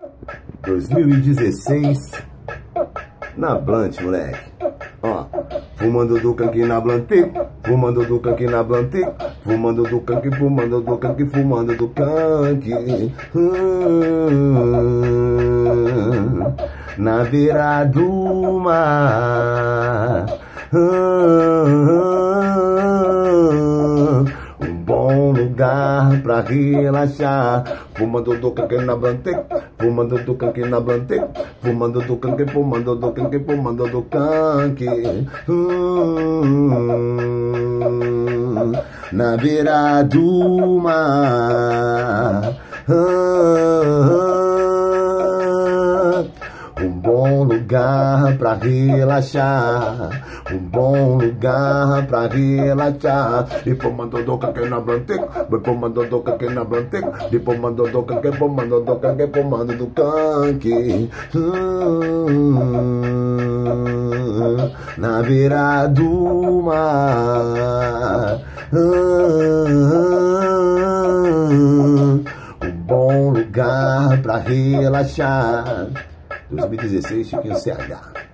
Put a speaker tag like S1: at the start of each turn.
S1: 2016 na Blunt, moleque. Ó, fumando do canque na Blunt, fumando do canque na Blunt, fumando do canque, fumando do canque, fumando do canque. Na beira do mar. Um bom lugar pra relaxar. Fumando do canque na Blunt, fumando do canque na Blunt, fumando do canque, fumando do canque, fumando do canque. Na beira do mar. Um bom lugar pra relaxar, um bom lugar pra relaxar. E fumando do canque na Blunt, fumando do canque na Blunt, e fumando do canque, fumando do canque, fumando do canque. Na beira do mar. Um bom lugar pra relaxar. 2016, Chiquinho CH.